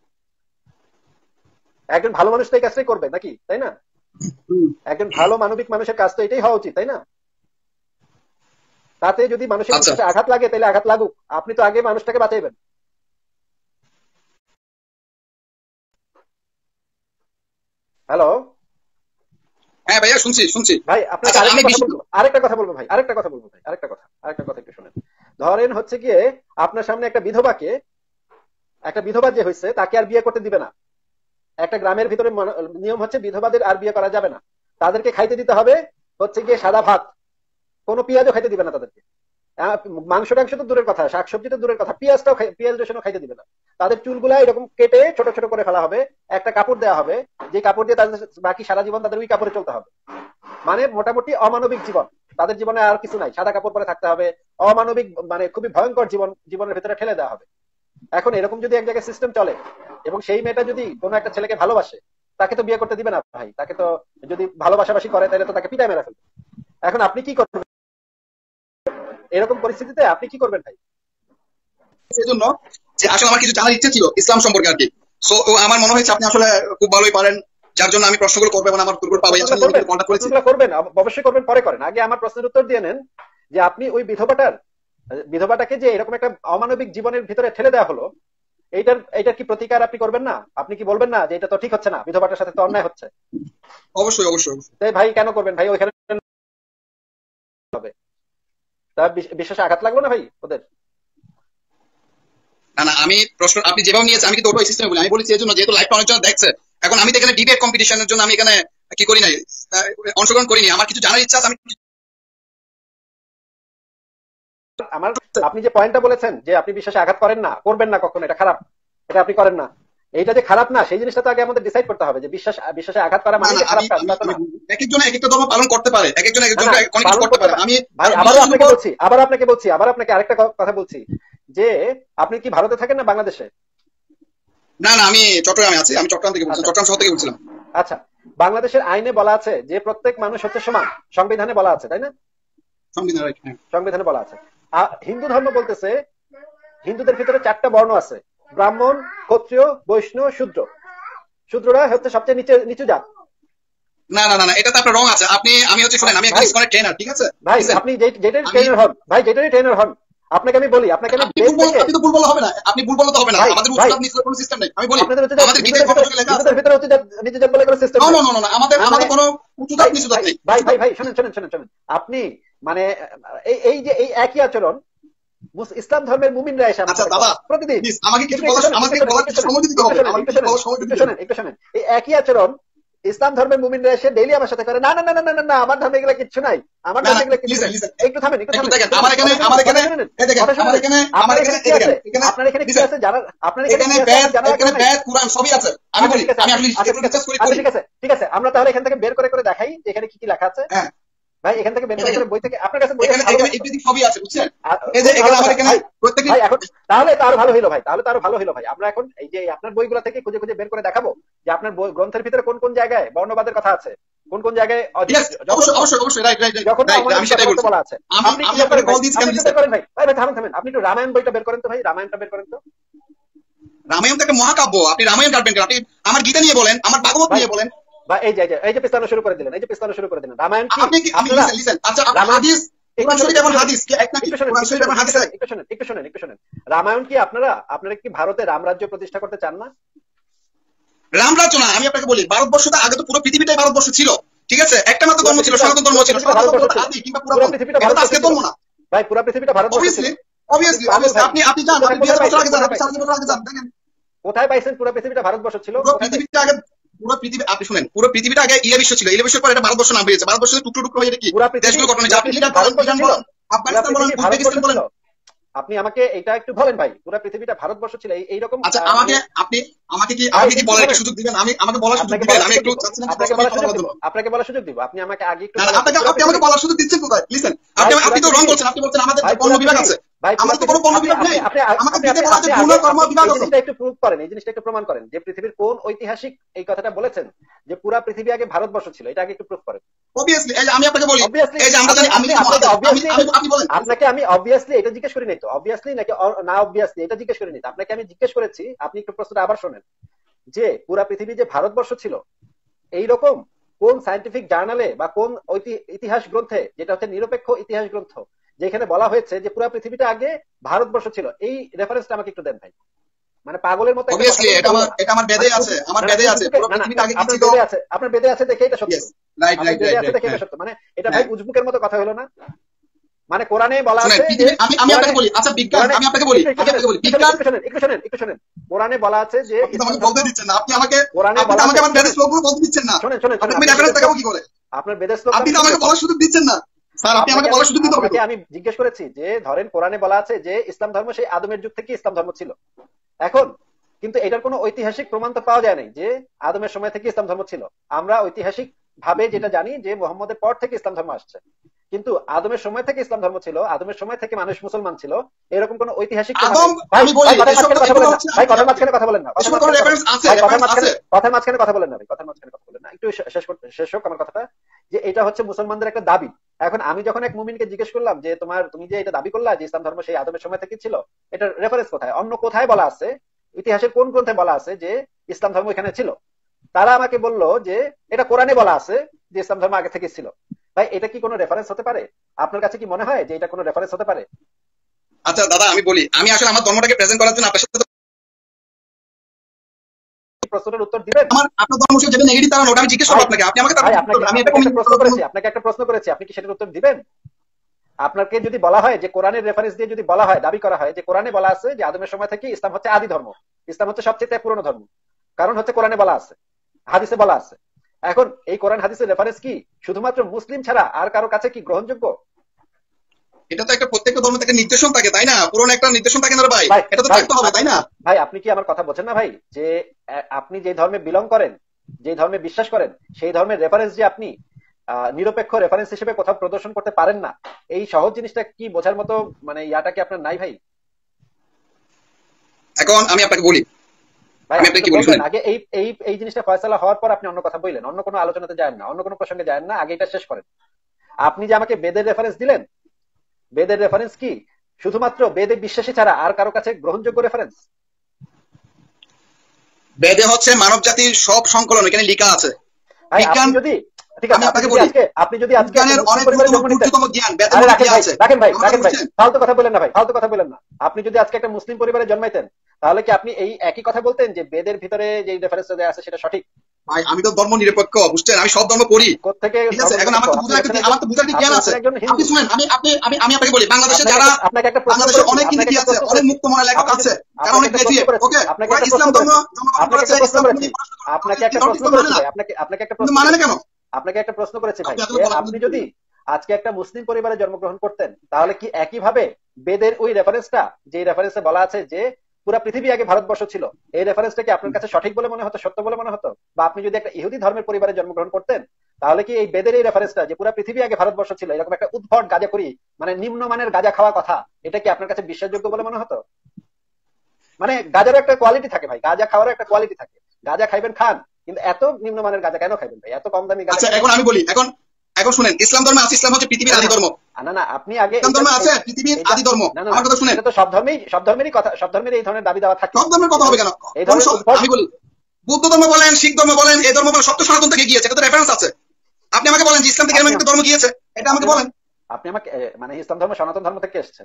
S2: একজন ভালো মানুষ তো এই কাজটাই করবে নাকি, তাই না? একজন ভালো মানবিক মানুষের কাজ তো এটাই হওয়া উচিত, তাই না? তাতে যদি মানুষের
S4: আচ্ছা
S2: বিশ্বাসে আঘাত লাগে তাহলে আঘাত লাগুক, আপনি তো আগে মানুষটাকে বাঁচাইবেন। হ্যালো
S4: হ্যাঁ ভাইয়া শুনছি শুনছি।
S2: ভাই, আপনাকে
S4: আচ্ছা আমি
S2: আরেকটা কথা
S4: বিশেষ
S2: বলবো, আরেকটা কথা বলবো ভাই, আরেকটা কথা বলবো ভাই, আরেকটা কথা, আরেকটা কথা একটু শুনেন। ধরেন হচ্ছে গিয়ে আপনার সামনে একটা বিধবাকে, একটা বিধবা যে হয়েছে তাকে আর বিয়ে করতে দিবে না, একটা গ্রামের ভিতরে মন- নিয়ম হচ্ছে বিধবাদের আর বিয়ে করা যাবে না, তাদেরকে খাইতে দিতে হবে হচ্ছে গিয়ে সাদা ভাত, কোনো পেঁয়াজও খাইতে দিবে না তাদেরকে। আহ, মাংস টাংস তো দূরের কথা, শাকসবজি তো দূরের কথা, পেঁয়াজটাও খাই- পেঁয়াজ রসুনও খাইতে দিবে না। তাদের চুলগুলা এরকম কেটে ছোট ছোট করে ফেলা হবে, একটা কাপড় দেওয়া হবে, যে কাপড় দিয়ে তাদের বাকি সারা জীবন তাদের ওই কাপড়ে চলতে হবে। মানে মোটামুটি অমানবিক জীবন, তাদের জীবনে আর কিছু নাই, সাদা কাপড় পরে থাকতে হবে, অমানবিক মানে খুবই ভয়ঙ্কর জীবন জীবনের ভেতরে ঠেলে দেওয়া হবে। এখন এরকম যদি এক জায়গায় সিস্টেম চলে এবং সেই মেয়েটা যদি কোনো একটা ছেলেকে ভালোবাসে, তাকে তো বিয়ে করতে দিবে না ভাই, তাকে তো যদি ভালোবাসাবাসি করে তাহলে তো তাকে পিটায় মেরে ফেলবে। এখন আপনি কি করবেন এরকম পরিস্থিতিতে, আপনি কি করবেন ভাই?
S4: এই জন্য যে আসলে আমার কিছু জানার ইচ্ছে ছিল ইসলাম সম্পর্কে আর কি। সো আমার মনে হয়েছে আপনি আসলে খুব ভালোই পারেন, যার জন্য আমি প্রশ্নগুলো করবো এবং আমার উত্তরগুলো পাবো,
S2: প্রশ্নগুলো
S4: আসলে
S2: করবেন,
S4: কন্ট্যাক্ট করেছি।
S2: প্রশ্নগুলো করবেন, অব- অবশ্যই করবেন, পরে করেন, আগে আমার প্রশ্নের উত্তর দিয়ে নেন যে আপনি ওই বিধবাটার বিধবাটাকে যে এরকম একটা অমানবিক জীবনের ভিতরে ঠেলে দেওয়া হলো, এইটার এইটার কি প্রতিকার আপনি করবেন না? আপনি কি বলবেন না যে এটা তো ঠিক হচ্ছে না, বিধবাটার সাথে তো অন্যায় হচ্ছে?
S4: অবশ্যই অবশ্যই অবশ্যই।
S2: তাই ভাই কেন করবেন ভাই? ওইখানে হবে তার বিশ- বিশ্বাসে আঘাত লাগলো না ভাই ওদের?
S4: না না আমি প্রশ্ন আপনি যেভাবে নিয়েছেন আমি কিন্তু ওটা সিস্টেমে বলি, আমি বলেছি এই জন্য যেহেতু লাইভটা অনেকজন দেখছে, এখন আমি তো এখানে ডিবেট কম্পিটিশনের জন্য আমি এখানে কি করি নাই, আহ, অংশগ্রহণ করিনি, আমার কিছু জানার ইচ্ছা আছে। আমি
S2: আমার, আপনি যে পয়েন্টটা বলেছেন যে আপনি বিশ্বাসে আঘাত করেন না, করবেন না কখনো, এটা খারাপ, এটা আপনি করেন না, এইটা যে খারাপ না সেই জিনিসটা তো আগে আমাদের ডিসাইড করতে হবে যে বিশ্বাস বিশ্বাসে আঘাত করা
S4: না
S2: মানে
S4: না
S2: যে খারাপ
S4: আমি
S2: কাজ
S4: আমি
S2: তা তো
S4: আমি
S2: না।
S4: এক একজন এক একটা ধর্ম পালন করতে পারে, এক একজন এক
S2: না
S4: একজন
S2: না,
S4: অনেক কিছু
S2: পালন
S4: করতে
S2: করতে
S4: পারে।
S2: পারে।
S4: আমি
S2: ভাই আবারও আপনাকে বলছি, আবার আপনাকে বলছি, আবার আপনাকে আরেকটা ক- কথা বলছি যে আপনি কি ভারতে থাকেন না বাংলাদেশে?
S4: না না আমি চট্টগ্রামে আছি, আমি চট্টগ্রাম থেকে বলছিলাম,
S2: আচ্ছা
S4: চট্টগ্রাম শহর থেকে বলছিলাম।
S2: আচ্ছা, বাংলাদেশের আইনে বলা আছে যে প্রত্যেক মানুষ হচ্ছে সমান, সংবিধানে বলা আছে, তাই না?
S4: সংবিধান right, হ্যাঁ।
S2: সংবিধানে বলা আছে। আর হিন্দু ধর্ম বলতেছে হিন্দুদের ভিতরে চারটা বর্ণ আছে, ব্রাহ্মণ, ক্ষত্রিয়, বৈষ্ণব, শূদ্র। শূদ্ররা হচ্ছে সবচেয়ে নিচে নিচু জাত।
S4: না না না না এটা তো আপনার রং আছে। আপনি আমি হচ্ছে শুনেন, আমি একজন
S2: ভাই,
S4: ইসকনের ট্রেনার, ঠিক আছে
S2: ভাই
S4: Listen,
S2: আপনি যে- যেটারই
S4: আমি-
S2: ট্রেনার হন, ভাই যেটারই ট্রেনার হন, আপনাকে আমি বলি, আপনাকে আমি
S4: আপনি
S2: বেদ
S4: ভুল বল-
S2: থেকে
S4: আপনি তো ভুল বললে হবে না, আপনি ভুল বললে তো হবে না,
S2: ভাই,
S4: আমাদের
S2: ভাই,
S4: উচ্চতার নিচে কোনো সিস্টেম নেই। আমি বলি
S2: আপনাদের হচ্ছে যে
S4: আমাদের গীতার
S2: হিন্দুদের
S4: কর্মসূচি
S2: ভিতরে
S4: লেখা আছে।
S2: হিন্দুদের ভিতরে হচ্ছে যে নিচু জাত বলে কোনো সিস্টেম
S4: না
S2: নেই।
S4: না না না আমাদের
S2: না,
S4: আমাদের
S2: মানে-
S4: কোনো উচ্চতার
S2: ভাই,
S4: নিচুতার
S2: ভাই,
S4: নেই।
S2: ভাই ভাই ভাই শুনেন শুনেন শুনেন শুনেন, আপনি মানে এই এই যে এই একই আচরণ মুস- ইসলাম ধর্মের মুমিনরা এসে আমার
S4: আচ্ছা
S2: সাথে
S4: দাদা
S2: করে প্রতিদিন।
S4: প্লিজ আমাকে কিছু
S2: একটু একটু
S4: বলার
S2: শোনেন,
S4: আমাকে
S2: একটু শোনেন,
S4: বলার
S2: একটু
S4: কিছু
S2: শোনেন,
S4: সময় দিতে
S2: একটু
S4: হবে,
S2: শোনেন,
S4: আমার
S2: একটু
S4: কিছু
S2: শোনেন,
S4: বলার সময় দিতে
S2: একটু
S4: হবে।
S2: শোনেন, একটু শোনেন। এই একই আচরণ ইসলাম ধর্মের মুমিনরা এসে ডেইলি আমার সাথে করে, না না না না না না, না আমার ধর্মে এগুলো কিচ্ছু নাই, আমার
S4: না
S2: ধর্মে
S4: না
S2: এগুলো কিচ্ছু
S4: লিসেন
S2: নাই।
S4: লিসেন
S2: একটু থামেন, একটু
S4: একটু
S2: থামেন,
S4: দেখেন,
S2: একটু
S4: আমার
S2: থামেন,
S4: এখানে
S2: কথা
S4: আমার
S2: শুনেন,
S4: এখানে
S2: কথা শুনেন,
S4: এই দেখেন
S2: কথা
S4: আমার
S2: শুনেন।
S4: এখানে আমার
S2: আপনার
S4: এখানে
S2: এখানে কি
S4: এই দেখেন
S2: আছে?
S4: এখানে
S2: আপনার এখানে কি
S4: লিসেন
S2: আছে জানার, আপনার এখানে
S4: এখানে
S2: কি আছে
S4: ব্যাদ
S2: জানার
S4: এখানে
S2: দরকার নাই।
S4: ব্যাদ কুরআন সবই আছে। আমি
S2: আচ্ছা
S4: বলি
S2: ঠিক আছে,
S4: আমি আসলে
S2: আচ্ছা
S4: একটু
S2: ঠিক আছে,
S4: ডিসকাস করি
S2: আচ্ছা
S4: করি
S2: ঠিক আছে, ঠিক আছে, আমরা তাহলে এখান থেকে বের করে করে দেখাই যে এখানে কি কি লেখা আছে।
S4: হ্যাঁ
S2: ভাই এখান থেকে বের
S4: এই
S2: করে
S4: দেখেন
S2: করে বই থেকে, আপনার কাছে বই
S4: এখানে
S2: আছে ভালো
S4: এখানে
S2: বই তো?
S4: ইত্যাদি সবই আছে বুঝছেন।
S2: আর
S4: এই যে
S2: খুব
S4: এখানে
S2: ভালো
S4: আমার
S2: কথা।
S4: এখানে
S2: ভাই,
S4: প্রত্যেকটি
S2: ভাই এখন তাহলে তো আরো ভালো হইলো ভাই, তাহলে তো আরো ভালো হইলো ভাই। আমরা এখন এই যে আপনার বইগুলো থেকে খুঁজে খুঁজে বের করে দেখাবো যে আপনার বই গ্রন্থের ভিতরে কোন কোন জায়গায় বর্ণবাদের কথা আছে। কোন কোন জায়গায়
S4: Yes, অবশ্যই অবশ্যই অবশ্যই রাইট রাইট
S2: যখন
S4: রাইট
S2: আমাদের
S4: আমি সেটাই
S2: কথা
S4: বলছি।
S2: বলা আছে
S4: আমি
S2: আপনি
S4: আমি
S2: কি
S4: আপনাকে
S2: করেন
S4: কল
S2: ভাই?
S4: দিয়েছি
S2: আপনি
S4: কেন
S2: একটু
S4: লিসেন,
S2: বের করেন ভাই ভাই ভাই থামেন থামেন আপনি একটু রামায়ণ বইটা বের করেন তো ভাই রামায়ণটা বের করেন তো
S4: রামায়ণ থেকে মহাকাব্য, আপনি রামায়ণ কাটবেন কেন? আপনি আমার গীতা নিয়ে বলেন, আমার ভাগবত
S2: ভাই
S4: নিয়ে বলেন।
S2: বা এই যে এই যে- এই যে পিস্তানো শুরু করে দিলেন এই যে পিস্তানো শুরু করে দিলেন রামায়ণ কি
S4: আপনি কি আপনি
S2: আপনারা
S4: লিসেন লিসেন আচ্ছা আপনি
S2: রামায়ণ
S4: হাদিস
S2: একটু
S4: কোরআন
S2: শোনেন
S4: শরীফ
S2: একটু
S4: এবং
S2: শোনেন
S4: হাদিস কি এক নাকি?
S2: একটু শোনেন
S4: কোরআন
S2: একটু
S4: শরীফ
S2: শোনেন
S4: এবং
S2: একটু
S4: হাদিস
S2: শোনেন
S4: এক?
S2: একটু শোনেন একটু শোনেন একটু শোনেন রামায়ণ কি আপনারা আপনারা কি ভারতে রামরাজ্য প্রতিষ্ঠা করতে চান না?
S4: রামরাজ্য না, আমি আপনাকে বলি ভারতবর্ষ তো আগে তো পুরো পৃথিবীটাই ভারতবর্ষ ছিল, ঠিক আছে? একটা মাত্র
S2: পুরো
S4: ধর্ম ছিল,
S2: পৃথিবীটা
S4: সনাতন ধর্ম
S2: পুরো
S4: ছিল,
S2: পৃথিবীটা
S4: সনাতন
S2: ভারতবর্ষ
S4: ধর্ম
S2: ছিল
S4: আদি কিংবা
S2: পুরো
S4: পুরাতন,
S2: পৃথিবীটা
S4: এটা তো
S2: ভারতবর্ষ
S4: আজকের
S2: ছিল
S4: ধর্ম না।
S2: ভাই পুরো পৃথিবীটা ভারতবর্ষ ছিল
S4: অবভিয়াসলি
S2: আপনি
S4: অবভিয়াসলি
S2: পাগল
S4: অবভিয়াসলি
S2: ভাই
S4: আপনি আপনি যান, আপনি দুই
S2: কোথায়
S4: হাজার বছর
S2: পাইছেন
S4: আগে যান,
S2: কোথায়
S4: আপনি
S2: পাইছেন
S4: সাড়ে তিন বছর আগে যান, দেখেন
S2: কোথায় পাইছেন পুরো পৃথিবীটা ভারতবর্ষ ছিল
S4: পুরো
S2: কোথায় পাইছেন?
S4: পৃথিবীটা আগে পুরো পৃথিবী আপনি শুনেন পুরো পৃথিবীটা আগে ইলে বিশ্ব ছিল, ইলে বিশ্বের পর এটা ভারতবর্ষ নাম হয়েছে, ভারতবর্ষ টুকরো টুকরো হয়ে এটা কি
S2: পুরো পৃথিবী
S4: দেশগুলো গঠন হয়েছে।
S2: পুরো
S4: আপনি
S2: পৃথিবী
S4: ইরান বলেন,
S2: ভারতবর্ষ
S4: ইরান
S2: ছিল
S4: বলেন,
S2: পুরো
S4: আফগানিস্তান বলেন,
S2: পৃথিবী ভারতবর্ষ
S4: উজবেকিস্তান বলেন।
S2: ছিল আপনি আমাকে এটা একটু বলেন ভাই পুরো পৃথিবীটা ভারতবর্ষ ছিল এই এইরকম
S4: আচ্ছা
S2: আহ,
S4: আমাকে
S2: মানে
S4: আপনি আমাকে কি
S2: ভাই
S4: আমাকে কি
S2: একটু
S4: বলার
S2: বলেন
S4: একটা সুযোগ দিবেন? আমি আমাকে বলার সুযোগ
S2: আপনাকে
S4: দিবেন,
S2: বলার
S4: আমি
S2: সুযোগ
S4: একটু
S2: দিব
S4: চাচ্ছি না যে
S2: আপনাকে
S4: দশ
S2: বলার
S4: মিনিট কথা
S2: সুযোগ
S4: বলার
S2: দিব
S4: জন্য।
S2: আপনাকে বলার সুযোগ দিব আপনি আমাকে আগে একটু
S4: না না,
S2: বলেন যে
S4: আপনাকে
S2: পুরো
S4: আপনি আমাকে
S2: পৃথিবী
S4: বলার সুযোগ দিচ্ছেন কোথায়? লিসেন,
S2: ভাই
S4: আপনি
S2: পুরো
S4: আপনি তো রং
S2: পৃথিবী
S4: করছেন, আপনি বলছেন আমাদের
S2: ভাই
S4: পণ্য
S2: পুরো
S4: বিভাগ
S2: পৃথিবী
S4: আছে,
S2: ভাই পুরো
S4: আমাদের তো কোনো
S2: পৃথিবী
S4: পণ্য
S2: আপনি
S4: বিভাগ
S2: আপনি
S4: নেই।
S2: আপনি
S4: আমাকে
S2: আপনি
S4: দিতে
S2: আপনি
S4: বলা যে
S2: আপনি
S4: গুণ
S2: আগে
S4: আর কর্ম
S2: আপনি
S4: বিভাগ
S2: এই
S4: আছে।
S2: জিনিসটা একটু প্রুভ করেন এই জিনিসটা একটু প্রমাণ করেন যে পৃথিবীর কোন ঐতিহাসিক এই কথাটা বলেছেন যে পুরো পৃথিবী আগে ভারতবর্ষ ছিল এটা আগে একটু প্রুভ করেন
S4: অবভিয়াসলি এই যে আমি আপনাকে বলি,
S2: অবভিয়াসলি
S4: এই যে আমরা
S2: আপনি
S4: জানি আমি
S2: আপনি
S4: যদি
S2: আপনাকে
S4: মহাদেব, আমি
S2: অবভিয়াসলি
S4: আমি আপনি বলেন
S2: আপনাকে আমি অবভিয়াসলি এটা জিজ্ঞেস করি নাই তো অবভিয়াসলি নাকি অ- না অবভিয়াসলি এটা জিজ্ঞেস করি নাই তো। আপনাকে আমি জিজ্ঞেস করেছি আপনি একটু প্রশ্নটা আবার শোনেন যে পুরা পৃথিবী যে ভারতবর্ষ ছিল এইরকম কোন সায়েন্টিফিক জার্নালে বা কোন ঐতি- ইতিহাস গ্রন্থে যেটা হচ্ছে নিরপেক্ষ ইতিহাস গ্রন্থ যেখানে বলা হয়েছে যে পুরা পৃথিবীটা আগে ভারতবর্ষ ছিল এই রেফারেন্সটা আমাকে একটু দেন ভাই মানে পাগলের মতো একটা কথা
S4: অবভিয়াসলি
S2: বলতে
S4: এটা আমার
S2: বলবো না।
S4: এটা আমার বেদে
S2: মানে
S4: আছে,
S2: উদ্ভুত-
S4: আমার
S2: না, না,
S4: বেদে আছে,
S2: উদ্ভুকের-
S4: পুরো
S2: না, না,
S4: পৃথিবীটা আগে কি
S2: আপনার
S4: ছিল।
S2: বেদে আছে আপনার বেদে আছে দেখে এটা সত্য
S4: ইয়েস রাইট
S2: আপনার
S4: রাইট
S2: বেদে
S4: রাইট
S2: আছে দেখে এটা
S4: রাইট
S2: সত্য মানে এটা ভাই উজবুকের মতো কথা হলো না মানে কোরআনে বলা
S4: শুনেন
S2: আছে যে
S4: পৃথিবী আমি আমি আপনাকে
S2: কোরআনে-
S4: বলি, আচ্ছা বিজ্ঞান
S2: কোরআনে-
S4: আমি আপনাকে বলি,
S2: একটু
S4: আমি আপনাকে বলি
S2: শোনেন,
S4: বিজ্ঞান
S2: একটু শোনেন একটু শোনেন একটু শোনেন কোরআনে বলা আছে যে
S4: আপনি তো আমাকে
S2: ইসলাম
S4: বলতে
S2: ধর্ম-
S4: দিচ্ছেন না, আপনি আমাকে
S2: কোরআনে
S4: আপনি তো
S2: বলা
S4: আমাকে
S2: আছে-
S4: আমার বেদের শ্লোকগুলো বলতে দিচ্ছেন না,
S2: শোনেন শোনেন
S4: আপনি
S2: শোনেন
S4: আমি রেফারেন্স দেখাবো কি করে?
S2: আপনার বেদের শ্লোক
S4: আপনি তো আমাকে বলার সুযোগ দিচ্ছেন না স্যার, আপনি আমাকে বলার সুযোগ দিতে হবে তো।
S2: আপনাকে আমি জিজ্ঞেস করেছি যে ধরেন কোরআনে বলা আছে যে ইসলাম ধর্ম সেই আদমের যুগ থেকে ইসলাম ধর্ম ছিল এখন কিন্তু এটার কোনো ঐতিহাসিক প্রমাণ তো পাওয়া যায় নাই যে আদমের সময় থেকে ইসলাম ধর্ম ছিল আমরা ঐতিহাসিক ভাবে যেটা জানি যে মোহাম্মদের পর থেকে ইসলাম ধর্ম আসছে কিন্তু আদমের সময় থেকে ইসলাম ধর্ম ছিল আদমের সময় থেকে মানুষ মুসলমান ছিল এরকম কোন ঐতিহাসিক প্রমাণ
S4: আদম
S2: নেই। ভাই
S4: আমি বলি
S2: ভাই কথার
S4: এসব
S2: মাঝখানে কথা
S4: এগুলো
S2: বলেন না
S4: হচ্ছে
S2: ভাই কথার মাঝখানে কথা বলেন না কথার
S4: এসব কোনো
S2: মাঝখানে
S4: রেফারেন্স আছে,
S2: ভাই কথার
S4: রেফারেন্স
S2: মাঝখানে
S4: আছে।
S2: কথার মাঝখানে কথা বলেন না ভাই কথার মাঝখানে কথা বলেন না একটু শে- শেষ করতে শেষ হোক আমার কথাটা যে এটা হচ্ছে মুসলমানদের একটা দাবি এখন আমি যখন এক মুমিনকে জিজ্ঞেস করলাম যে তোমার তুমি যে এটা দাবি করলা যে ইসলাম ধর্ম সেই আদমের সময় থেকে ছিল এটার রেফারেন্স কোথায় অন্য কোথায় বলা আছে ইতিহাসের কোন গ্রন্থে বলা আছে যে ইসলাম ধর্ম এখানে ছিল তারা আমাকে বলল যে এটা কোরআনে বলা আছে যে ইসলাম ধর্ম আগে থেকে ছিল ভাই এটা কি কোনো রেফারেন্স হতে পারে আপনার কাছে কি মনে হয় যে এটা কোনো রেফারেন্স হতে পারে
S4: আচ্ছা দাদা আমি বলি, আমি আসলে আমার ধর্মটাকে প্রেজেন্ট করার জন্য আপনার সাথে
S2: প্রশ্নের উত্তর দিবেন
S4: আমার আপনার ধর্ম ছিল যেটা নেগেটিভ তারা ওটা আমি জিজ্ঞেস করব আপনাকে, আপনি আমাকে তার
S2: ভাই
S4: উত্তর
S2: আপনাকে
S4: দিবেন। আমি
S2: আপনাকে
S4: এটা
S2: একটা প্রশ্ন
S4: কমিউনিকেট
S2: করেছি আপনাকে একটা প্রশ্ন করেছি আপনি কি সেটার উত্তর দিবেন আপনাকে যদি বলা হয় যে কোরআনের রেফারেন্স দিয়ে যদি বলা হয় দাবি করা হয় যে কোরআনে বলা আছে যে আদমের সময় থেকে ইসলাম হচ্ছে আদি ধর্ম ইসলাম হচ্ছে সবচেয়ে পুরনো ধর্ম কারণ হচ্ছে কোরআনে বলা আছে হাদিসে বলা আছে এখন এই কোরআন হাদিসের রেফারেন্স কি শুধুমাত্র মুসলিম ছাড়া আর কারো কাছে কি গ্রহণযোগ্য
S4: এটা তো একটা প্রত্যেকটা ধর্ম থেকে নির্দেশন থাকে তাই না, পুরনো একটা নির্দেশন থাকে না রে ভাই,
S2: ভাই
S4: এটা তো
S2: ভাই,
S4: থাকতে হবে তাই না?
S2: ভাই আপনি কি আমার কথা বোঝেন না ভাই যে আহ, আপনি যে ধর্মে বিলং করেন যে ধর্মে বিশ্বাস করেন সেই ধর্মের রেফারেন্স যে আপনি আহ, নিরপেক্ষ রেফারেন্স হিসেবে কোথাও প্রদর্শন করতে পারেন না এই সহজ জিনিসটা কি বোঝার মতো মানে ইয়াটা কি আপনার নাই ভাই
S4: এখন আমি আপনাকে বলি,
S2: ভাই
S4: আমি
S2: আপনি
S4: আপনাকে
S2: তো
S4: কি বলি
S2: বলবেন
S4: শুনেন।
S2: আগে এই এই এই জিনিসটা ফয়সালা হওয়ার পর আপনি অন্য কথা বললেন অন্য কোনো আলোচনাতে যান না অন্য কোনো প্রসঙ্গে যান না আগে এটা শেষ করেন আপনি যে আমাকে বেদের রেফারেন্স দিলেন বেদের রেফারেন্স কি শুধুমাত্র বেদে বিশ্বাসী ছাড়া আর কারো কাছে গ্রহণযোগ্য রেফারেন্স
S4: বেদে হচ্ছে মানব জাতির সব সংকলন এখানে লেখা আছে।
S2: ভাই
S4: বিজ্ঞান
S2: আপনি যদি ঠিক আছে
S4: আমি
S2: আপনি
S4: আপনাকে
S2: যদি
S4: বলি,
S2: আজকে আপনি যদি আজকে একটা
S4: বিজ্ঞানের
S2: মুসলিম
S4: অনেক
S2: পরিবারে জন্ম নিতেন
S4: উচ্চতম জ্ঞান বেদের
S2: আরে
S4: মধ্যে
S2: রাখেন
S4: দেয়া
S2: ভাই
S4: আছে।
S2: রাখেন ভাই
S4: কথা
S2: রাখেন ভাই
S4: বুঝছেন?
S2: ফালতু কথা বলেন না ভাই ফালতু কথা বলেন না আপনি যদি আজকে একটা মুসলিম পরিবারে জন্মাইতেন তাহলে কি আপনি এই একই কথা বলতেন যে বেদের ভিতরে যে রেফারেন্সটা দেয়া আছে সেটা সঠিক
S4: ভাই আমি তো ধর্ম নিরপেক্ষ, বুঝছেন, আমি সব ধর্ম করি,
S2: কোত্থেকে
S4: ঠিক আছে? এখন আমার তো বুঝার একটা আমার তো বুঝার একটা জ্ঞান আছে। আপনি শুনেন, আমি আপনি আমি আমি আপনাকে বলি, বাংলাদেশে যারা
S2: আপনাকে একটা প্রশ্ন
S4: বাংলাদেশে
S2: করেছি,
S4: অনেক কিন্তু
S2: আপনাকে
S4: কি
S2: একটা
S4: আছে,
S2: প্রশ্ন
S4: অনেক
S2: করেছি।
S4: মুক্ত মনা লেখক
S2: আপনি
S4: আছে,
S2: যদি-
S4: যারা অনেক
S2: আপনাকে একটা
S4: গ্রাজুয়েট,
S2: প্রশ্ন
S4: ওকে,
S2: করেছি, আপনাকে
S4: ওরা
S2: একটা
S4: ইসলাম
S2: প্রশ্ন
S4: ধর্ম
S2: করেছি।
S4: জন্মগ্রহণ
S2: আপনাকে
S4: করেছে,
S2: একটা প্রশ্ন
S4: ইসলাম ধর্ম
S2: করেছি
S4: নিয়ে পড়াশোনা করে।
S2: আপনাকে একটা
S4: কিন্তু
S2: প্রশ্ন
S4: আপনি তো
S2: করেছি
S4: মানে
S2: ভাই
S4: না।
S2: আপনাকে আপনাকে একটা
S4: কিন্তু
S2: প্রশ্ন
S4: মানে না
S2: করেছি।
S4: কেন?
S2: আপনাকে একটা প্রশ্ন করেছি ভাই
S4: আপনি এত
S2: যে
S4: বলা
S2: আপনি
S4: কিন্তু-
S2: যদি আজকে একটা মুসলিম পরিবারে জন্মগ্রহণ করতেন তাহলে কি একই ভাবে বেদের ওই রেফারেন্সটা যে রেফারেন্সে বলা আছে যে পুরা পৃথিবী আগে ভারতবর্ষ ছিল এই রেফারেন্সটা কি আপনার কাছে সঠিক বলে মনে হতো সত্য বলে মনে হতো বা আপনি যদি একটা ইহুদি ধর্মের পরিবারে জন্মগ্রহণ করতেন তাহলে কি এই বেদের এই রেফারেন্সটা যে পুরা পৃথিবী আগে ভারতবর্ষ ছিল এরকম একটা উদ্ভট গাঁজা করি মানে নিম্নমানের গাঁজা খাওয়া কথা এটা কি আপনার কাছে বিশ্বাসযোগ্য বলে মনে হতো মানে গাঁজারও একটা কোয়ালিটি থাকে ভাই গাঁজা খাওয়ারও একটা কোয়ালিটি থাকে গাঁজা খাইবেন খান কিন্তু এত নিম্নমানের গাঁজা কেন খাইবেন ভাই? এত কম দামি গাঁজা?
S4: আচ্ছা এখন আমি বলি, এখন এখন শুনেন, ইসলাম ধর্মে আছে, ইসলাম হচ্ছে পৃথিবীর আদি ধর্ম।
S2: না না আপনি আগে
S4: ইসলাম ধর্মে আছে পৃথিবীর আদি ধর্ম। আমার কথা শুনেন,
S2: এটা তো সব ধর্মেই সব ধর্মেরই কথা, সব ধর্মের এই ধরনের দাবি দাওয়া থাকে।
S4: সব ধর্মের কথা হবে কেন?
S2: এই ধরনের
S4: আমি বলি, বুদ্ধ ধর্ম বলেন, শিখ ধর্ম বলেন, এই ধর্ম বলেন, সব তো সনাতন থেকে গিয়েছে, এটা তো রেফারেন্স আছে। আপনি আমাকে বলেন যে ইসলাম থেকে এমন একটা ধর্ম গিয়েছে, এটা আমাকে বলেন।
S2: আপনি আমাকে মানে ইসলাম ধর্ম সনাতন ধর্ম থেকে এসেছে,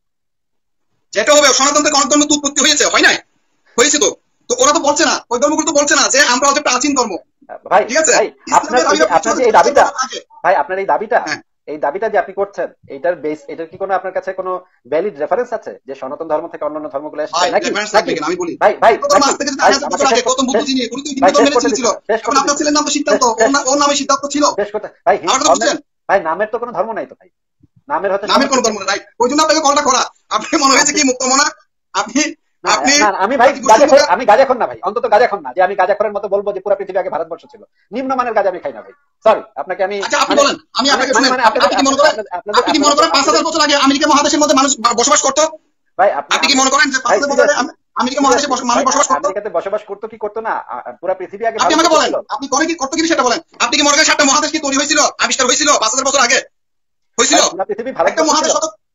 S4: যেটা হবে সনাতন থেকে অনেক ধর্ম তো উৎপত্তি হয়েছে, হয় নাই? হয়েছে তো। তো ওরা তো বলছে না, ওই ধর্মগুলো তো বলছে না যে আমরা হচ্ছে প্রাচীন ধর্ম।
S2: ভাই
S4: ঠিক আছে,
S2: ভাই আপনার আপনার যে এই দাবিটা, ভাই আপনার এই দাবিটা, এই দাবিটা যে আপনি করছেন, এইটার বেস, এটার কি কোনো আপনার কাছে কোনো ভ্যালিড রেফারেন্স আছে যে সনাতন ধর্ম থেকে অন্যান্য ধর্মগুলো এসেছে নাকি? আমি
S4: বলি
S2: ভাই ভাই
S4: গৌতম বুদ্ধ যিনি, উনি তো হিন্দু ধর্মের ছিল। এখন আপনার ছেলের নাম তো সিদ্ধার্থ, ওর নামে সিদ্ধার্থ ছিল।
S2: শেষ কথা ভাই, ভাই নামের তো কোনো ধর্ম নাই তো ভাই, নামের হচ্ছে
S4: নামের কোনো ধর্ম নাই। ওই জন্য আপনাকে কলটা করা। আপনি মনে হয়েছে কি মুক্তমনা? আপনি আপনি
S2: আমি ভাই গাঁজাখোর, আমি গাঁজাখোর না ভাই, অন্তত গাঁজাখোর না যে আমি গাঁজাখোরের মতো বলবো যে পুরো পৃথিবী আগে ভারতবর্ষ ছিল। নিম্নমানের গাঁজা আমি খাই না ভাই, সরি আপনাকে আমি।
S4: আচ্ছা আপনি বলেন, আমি আপনাকে শুনেন, আপনি কি মনে করেন, আপনি কি মনে করেন পাঁচ হাজার বছর আগে আমেরিকা মহাদেশের মধ্যে মানুষ বসবাস করতো?
S2: ভাই
S4: আপনি কি মনে করেন যে পাঁচ হাজার বছর আগে আমেরিকা মহাদেশে মানুষ বসবাস করতো?
S2: আমেরিকাতে বসবাস করতো কি করতো না, পুরো পৃথিবী আগে।
S4: আপনি আমাকে বলেন, আপনি করে কি করতে কি সেটা বলেন। আপনি কি মনে করেন সাতটা মহাদেশ কি তৈরি হয়েছিল, আবিষ্কার হয়েছিল পাঁচ হাজার বছর আগে? হয়েছিল
S2: পৃথিবী ভারত
S4: একটা মহাদেশ।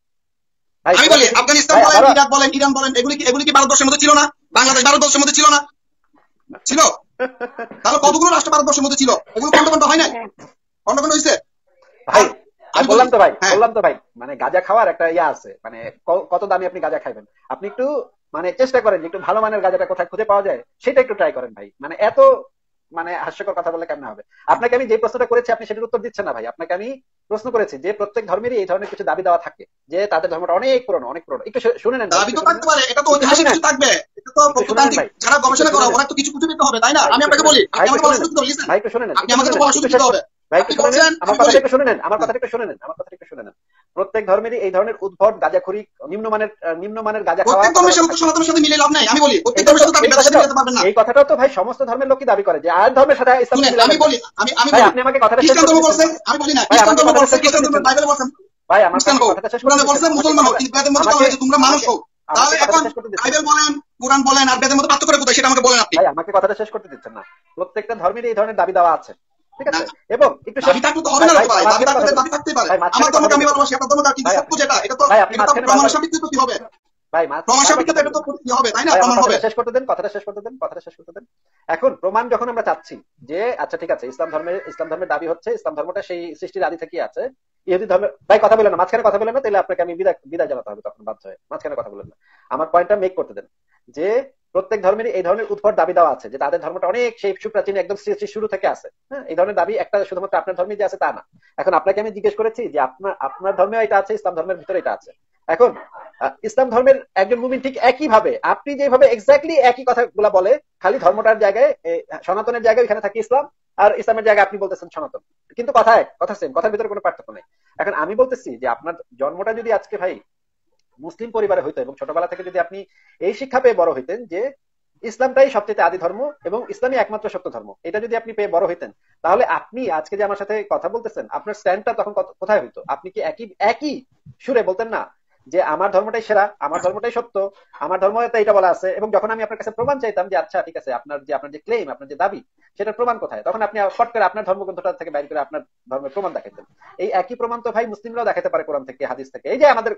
S4: আমি বলি আফগানিস্তান বলেন, ইরাক বলেন, ইরান বলেন, এগুলি কি এগুলি কি ভারতবর্ষের মধ্যে ছিল না? বাংলাদেশ ভারতবর্ষের মধ্যে ছিল না? ছিল। তাহলে কতগুলো রাষ্ট্র ভারতবর্ষের মধ্যে ছিল? এগুলো খন্ড খন্ড হয় না? খন্ড খন্ড হয়েছে
S2: ভাই। আমি বললাম তো ভাই, বললাম তো ভাই, মানে গাঁজা খাওয়ার একটা ইয়া আছে, মানে কত দামি আপনি গাঁজা খাইবেন। আপনি একটু মানে চেষ্টা করেন যে একটু ভালো মানের গাঁজাটা কোথায় খুঁজে পাওয়া যায়, সেটা একটু ট্রাই করেন ভাই। মানে এত মানে হাস্যকর কথা বললে কেমন হবে? আপনাকে আমি যে প্রশ্নটা করেছি আপনি সেটার উত্তর দিচ্ছেন না ভাই। আপনাকে আমি প্রশ্ন করেছি যে প্রত্যেক ধর্মেরই এই ধরনের কিছু দাবি দেওয়া থাকে, যে তাদের ধর্মটা অনেক পুরনো, অনেক পুরনো। একটু শুনে নেন।
S4: দাবি তো থাকতে পারে, এটা তো ঐতিহাসিক কিছু থাকবে, এটা তো প্রত্নতান্ত্রিক যারা গবেষণা করে ওরা তো কিছু কিছু দিতে হবে, তাই না? আমি আপনাকে বলি, আপনি আমাকে বলার সুযোগ দিতে হবে।
S2: ভাই একটু শুনে নেন,
S4: আপনি আমাকে বলার সুযোগ দিতে হবে।
S2: ভাই একটু শুনে নেন, আমার কথাটা একটু শুনে নেন, আমার কথাটা একটু শুনে নেন, আমার কথাটা একটু শুনে নেন। প্রত্যেক ধর্মেরই এই ধরনের উদ্ভট গাঁজাখুরি, নিম্নমানের নিম্নমানের গাঁজা খাওয়া।
S4: প্রত্যেক ধর্মের সাথে সনাতনের সাথে মিলে লাভ নাই। আমি বলি প্রত্যেক ধর্মের সাথে আপনি ব্যবসা করতে পারবেন না।
S2: এই কথাটাও তো ভাই সমস্ত ধর্মের লোকই দাবি করে যে আর ধর্মের সাথে ইসলাম মিলে।
S4: আমি বলি, আমি আমি বলি,
S2: আপনি আমাকে কথাটা
S4: খ্রিস্টান ধর্ম বলছেন, আমি বলি না খ্রিস্টান ধর্ম বলছেন, খ্রিস্টান ধর্ম বাইবেলে বলছেন,
S2: ভাই আমার কথাটা শেষ করতে
S4: বলছেন মুসলমান হোক, কিন্তু বেদের মধ্যে বলা হয়েছে তোমরা মানুষ হোক। তাহলে এখন বাইবেল বলেন, কোরআন বলেন, আর বেদের মধ্যে পার্থক্য কোথায় সেটা আমাকে বলেন আপনি।
S2: ভাই আমাকে কথাটা শেষ করতে দিচ্ছেন না। প্রত্যেকটা ধর্মেরই এই ধরনের দাবি দেওয়া আছে, ঠিক আছে? এবং একটু
S4: দাবি থাকলে তো হবে না ভাই, দাবি থাকলে দাবি থাকতেই পারে। আমার ধর্মকে আমি ভালোবাসি, আপনার ধর্মটা কিন্তু সত্য যেটা, এটা তো এটা তো প্রমাণ সাপেক্ষে কি হবে ভাই? প্রমাণ সাপেক্ষে এটা তো কি হবে, তাই না? প্রমাণ হবে।
S2: শেষ করতে দেন, কথাটা শেষ করতে দেন, কথাটা শেষ করতে দেন। এখন প্রমাণ যখন আমরা চাচ্ছি যে আচ্ছা ঠিক আছে, ইসলাম ধর্মের ইসলাম ধর্মের দাবি হচ্ছে ইসলাম ধর্মটা সেই সৃষ্টির আদি থেকেই আছে, ইহুদি ধর্মের। ভাই কথা বলেন না, মাঝখানে কথা বলেন না, তাহলে আপনাকে আমি বিদায় বিদায় জানাতে হবে তখন বাধ্য হয়ে। মাঝখানে কথা বলেন না, আমার পয়েন্টটা মেক করতে দেন। যে প্রত্যেক ধর্মেরই এই ধরনের উদ্ভট দাবি দেওয়া আছে যে তাদের ধর্মটা অনেক সেই সুপ্রাচীন একদম সৃষ্টির শুরু থেকে আছে। হ্যাঁ, এই ধরনের দাবি একটা শুধুমাত্র আপনার ধর্মে যে আছে তা না। এখন আপনাকে আমি জিজ্ঞেস করেছি যে আপনার আপনার ধর্মেও এটা আছে, ইসলাম ধর্মের ভিতরে এটা আছে। এখন ইসলাম ধর্মের একজন মুমিন ঠিক একই ভাবে আপনি যেভাবে এক্স্যাক্টলি একই কথাগুলো বলে, খালি ধর্মটার জায়গায় সনাতনের জায়গায় এখানে থাকে ইসলাম, আর ইসলামের জায়গায় আপনি বলতেছেন সনাতন, কিন্তু কথা এক, কথা সেম, কথার ভিতরে কোনো পার্থক্য নেই। এখন আমি বলতেছি যে আপনার জন্মটা যদি আজকে ভাই মুসলিম পরিবারে হইতো এবং ছোটবেলা থেকে যদি আপনি এই শিক্ষা পেয়ে বড় হইতেন যে ইসলামটাই সবচেয়ে আদি ধর্ম এবং ইসলামই একমাত্র সত্য ধর্ম, এটা যদি আপনি পেয়ে বড় হইতেন, তাহলে আপনি আজকে যে আমার সাথে কথা বলতেছেন আপনার স্ট্যান্ডটা তখন কোথায় হইতো? আপনি কি একই একই সুরে বলতেন না যে আমার ধর্মটাই সেরা, আমার ধর্মটাই সত্য, আমার ধর্মতে এটা বলা আছে? এবং যখন আমি আপনার কাছে প্রমাণ চাইতাম যে আচ্ছা ঠিক আছে আপনার যে আপনার যে ক্লেম, আপনার যে দাবি, সেটার প্রমাণ কোথায়, তখন আপনি ফট করে আপনার ধর্মগ্রন্থটা থেকে বাইরে করে আপনার ধর্মের প্রমাণ দেখাতেন। এই একই প্রমাণ তো ভাই মুসলিমরাও দেখাতে পারে কোরআন থেকে, হাদিস থেকে। এই যে আমাদের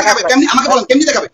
S4: আমাকে বলেন কেমনি দেখাবে,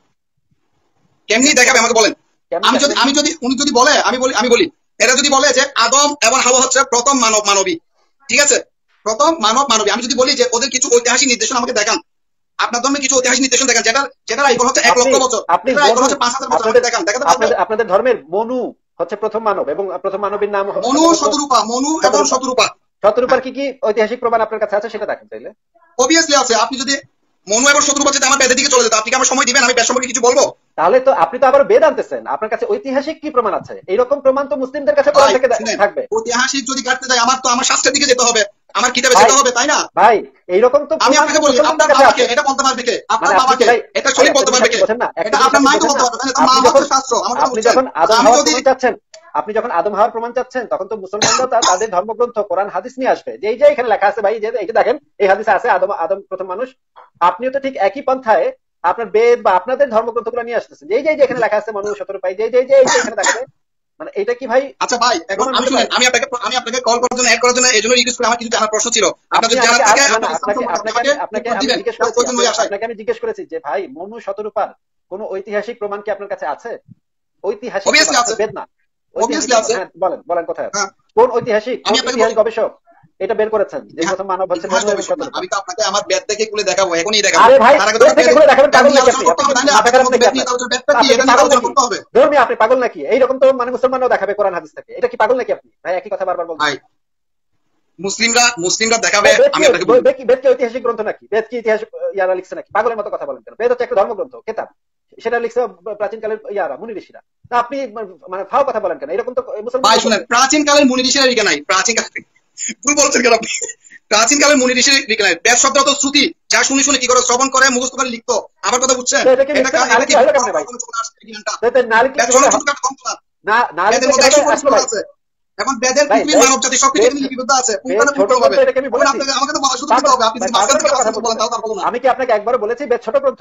S4: কেমনি দেখাবে আমাকে বলেন। আমি যদি আমি যদি উনি যদি বলে, আমি বলি আমি বলি এরা যদি বলে যে আদম এবং হাওয়া হচ্ছে প্রথম মানব মানবী, ঠিক আছে, প্রথম মানব মানবী, আমি যদি বলি যে ওদের কিছু ঐতিহাসিক নির্দেশন আমাকে দেখান, আপনার ধর্মে কিছু ঐতিহাসিক নির্দেশন দেখান যেটা যেটা এখন হচ্ছে এক লক্ষ বছর, আপনি হচ্ছে পাঁচ হাজার বছর দেখান, দেখাতে পারবেন?
S2: আপনাদের ধর্মের মনু হচ্ছে প্রথম মানব এবং প্রথম মানবীর নাম
S4: মনু শতরূপা, মনু এবং শতরূপা।
S2: শতরূপার কি কি ঐতিহাসিক প্রমাণ আপনার কাছে আছে সেটা দেখান চাইলে।
S4: অবভিয়াসলি আছে। আপনি যদি মনু এবং শতরূপা যদি আমার বেদের দিকে চলে যেত, আপনি কি আমার সময় দিবেন আমি বেদ সম্পর্কে কিছু বলবো?
S2: তাহলে তো আপনি তো আবার বেদ আনতেছেন, আপনার কাছে ঐতিহাসিক কি প্রমাণ আছে? এইরকম প্রমাণ তো মুসলিমদের কাছে কোরআন থেকে থাকবে।
S4: ঐতিহাসিক যদি কাটতে যায় আমার তো আমার শাস্ত্রের দিকে যেতে হবে, আমার কিতাবে যেতে হবে, তাই না
S2: ভাই? এইরকম তো
S4: আমি আপনাকে বলি, আপনার বাবাকে এটা বলতে পারবে কে? আপনার বাবাকে এটা শরীফ বলতে পারবে কে? এটা আপনার মাকে বলতে পারবে, তাই না? মা হচ্ছে শাস্ত্র।
S2: আপনি যখন আদম হাওয়ার প্রমাণ চাচ্ছেন, আপনি যখন আদম হাওয়ার প্রমাণ চাচ্ছেন, তখন তো মুসলমানরা তাদের ধর্মগ্রন্থ কোরআন হাদিস নিয়ে আসবে যে এই যে এখানে লেখা আছে ভাই, যে এই যে দেখেন এই হাদিসে আছে আদম আদম প্রথম মানুষ। আপনিও তো ঠিক একই পন্থায় আপনার বেদ বা আপনাদের ধর্মগ্রন্থগুলো নিয়ে আসতেছেন, যে এই যে এখানে লেখা আছে মানুষ শতরূপা, যে যে যে এখানে দেখা যায় মানে এটা কি ভাই?
S4: আচ্ছা ভাই, এখন আমি শুনেন, আমি আপনাকে আমি আপনাকে কল করার জন্য, অ্যাড করার জন্য এই জন্য রিকোয়েস্ট করে আমার কিছু জানার প্রশ্ন ছিল। আপনার যদি জানার থাকে
S2: আপনাকে আপনাকে আমি জিজ্ঞেস করেছি আপনাকে আমি জিজ্ঞেস করেছি যে ভাই মনু শতরূপার কোন ঐতিহাসিক প্রমাণ কি আপনার কাছে আছে? ঐতিহাসিক বেদ না, হ্যাঁ বলেন বলেন কোথায় আছে? কোন ঐতিহাসিক ইতিহাস গবেষক এটা বের করেছেন যে প্রথম মানব হচ্ছে মনু এবং শতরূপা? আমি তো আপনাকে আমার বেদ থেকে খুলে দেখাবো, এখনই দেখাবো। আরে ভাই বেদ থেকে খুলে দেখাবেন, পাগল নাকি আপনি? মাথা খারাপ নাকি আপনার? ধর্মী আপনি পাগল নাকি? এইরকম তো মানে মুসলমানরাও দেখাবে কোরআন হাদিস থেকে, এটা কি পাগল নাকি আপনি? ভাই একই কথা বারবার বলছেন। ভাই মুসলিমরা মুসলিমরা দেখাবে, আমি আপনাকে বলি বেদ কি ঐতিহাসিক গ্রন্থ নাকি? বেদ কি ইতিহাস ইয়ারা লিখছে নাকি? পাগলের মতো কথা বলেন কেন? বেদ হচ্ছে একটা ধর্মগ্রন্থ, কিতাব, সেটা লিখছে প্রাচীন কালের ইয়ারা মুনি ঋষিরা। তা আপনি মানে ফাও কথা বলেন কেন? এরকম তো মুসলমান। ভাই শুনেন, প্রাচীন কালের মুনি ঋষিরা লিখে নাই, প্রাচীন কালে ভুল বলছেন কেন আপনি? প্রাচীন কালের মুনি ঋষি লিখে নাই। বেদ শব্দ তো শ্রুতি, যা শুনে শুনে কি করে শ্রবণ করে মুখস্থ করে লিখতো। আবার কথা বুঝছেন? এটা কি এটা কি না না না আছে। এখন বেদের পৃথিবীর মানব জাতি সবকিছু লিপিবদ্ধ আছে, পুঙ্খানুপুঙ্খ হবে। আপনাকে আমাকে তো বলা শুধু দিতে হবে, আপনি যদি মাঝখান থেকে কথা বলেন তাও তার বলুন। আমি কি আপনাকে একবার বলেছি বেদ ছোট গ্রন্থ?